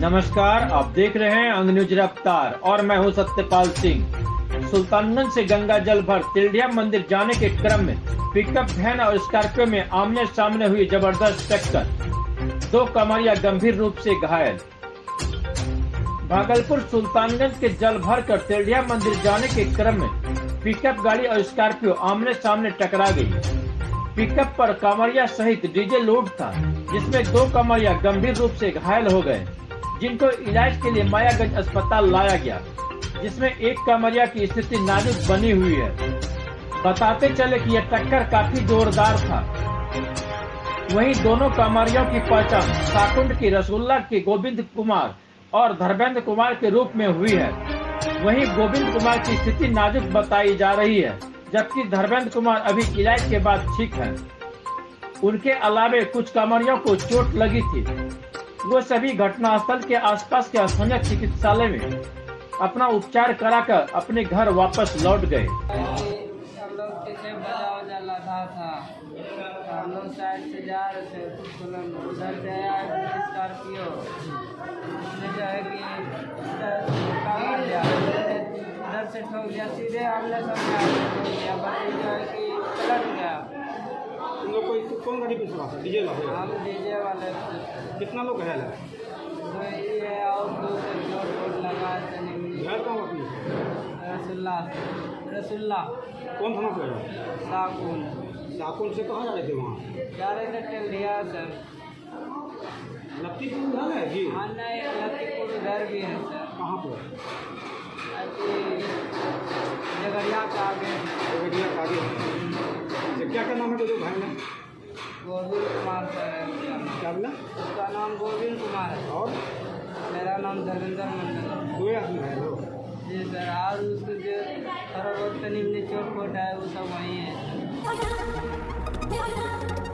नमस्कार, आप देख रहे हैं अंग न्यूज रफ्तार और मैं हूं सत्यपाल सिंह। सुल्तानगंज से गंगा जल भर तिलडिया मंदिर जाने के क्रम में पिकअप वैन और स्कॉर्पियो में आमने सामने हुई जबरदस्त टक्कर। 2 कांवरिया गंभीर रूप से घायल। भागलपुर सुल्तानगंज के जल भर कर तिलडिया मंदिर जाने के क्रम में पिकअप गाड़ी और स्कॉर्पियो आमने सामने टकरा गई। पिकअप पर कांवरिया सहित डीजे लोड था, जिसमें 2 कांवरिया गंभीर रूप से घायल हो गए, जिनको इलाज के लिए मायागंज अस्पताल लाया गया, जिसमें एक कांवरिया की स्थिति नाजुक बनी हुई है। बताते चले कि यह टक्कर काफी जोरदार था। वहीं दोनों कांवरियों की पहचान साकुंड की रसगुल्ला के गोविंद कुमार और धर्मेंद्र कुमार के रूप में हुई है। वहीं गोविंद कुमार की स्थिति नाजुक बताई जा रही है, जबकि धर्मेंद्र कुमार अभी इलाज के बाद ठीक है। उनके अलावे कुछ कांवरियों को चोट लगी थी। वो सभी घटनास्थल के आसपास के स्थानीय चिकित्सालय में अपना उपचार कराकर अपने घर वापस लौट गए। हम लोग पीछे बजा लगा था, हम लोग साइड से जा रहे थे, उधर से आया स्कॉर्पियो, उसने जो है कि उधर से ठोक दिया, सीधे हमने सब ठोक दिया, बस जो है कि पलट गया। तुम लोग कोई कौन गाड़ी पे सवार था? डीजे वाले? हम डीजे वाले थे। कितना लोग घायल है? तो ये है और 2 चोट लगा है। घायल कहाँ अपनी? रसुल्ला कौन थाना पे है? साकुन से कहाँ जा रहे थे? वहाँ जा रहे थे टिलडिया सर। लतीपुर उधर है जी? हाँ नहीं, लतीपुर उधर भी है सर। कहाँ पर? जगरिया का आगे। जगरिया का आगे। क्या नाम है जो भाई ने? गोविंद कुमार सर है। क्या बोला? उसका नाम गोविंद कुमार है और मेरा नाम धर्मेंद्र मंडल। 2 आदमी घायल हो? जी सर, और उसको जो थोड़ा बहुत तनी चोट फोट है वो सब वही है।